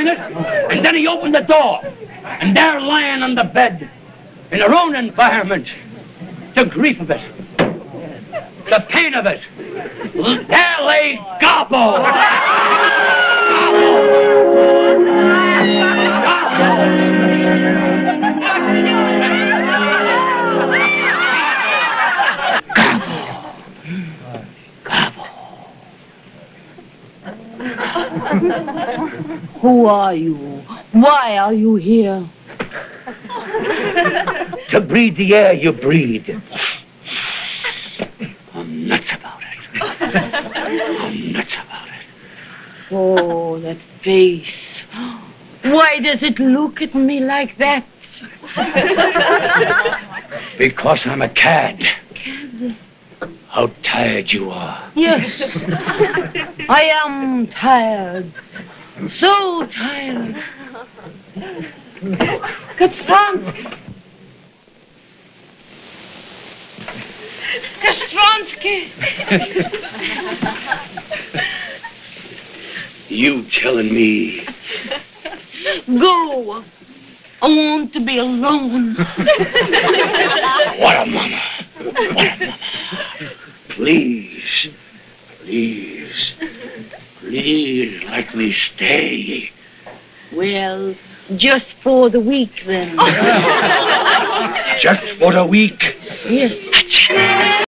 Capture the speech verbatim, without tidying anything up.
it, and then he opened the door, and there lying on the bed, in her own environment, the grief of it, the pain of it, there lay Gobbo! Who are you? Why are you here? To breathe the air you breathe. I'm nuts about it. I'm nuts about it. Oh, that face. Why does it look at me like that? Because I'm a cad. Cad? How tired you are. Yes. I am tired. So tired. Kastransky. Kastransky. You telling me? Go. I want to be alone. What a mama. What a mama. Please. Please. Please let me stay. Well, just for the week, then. Just for a week? Yes.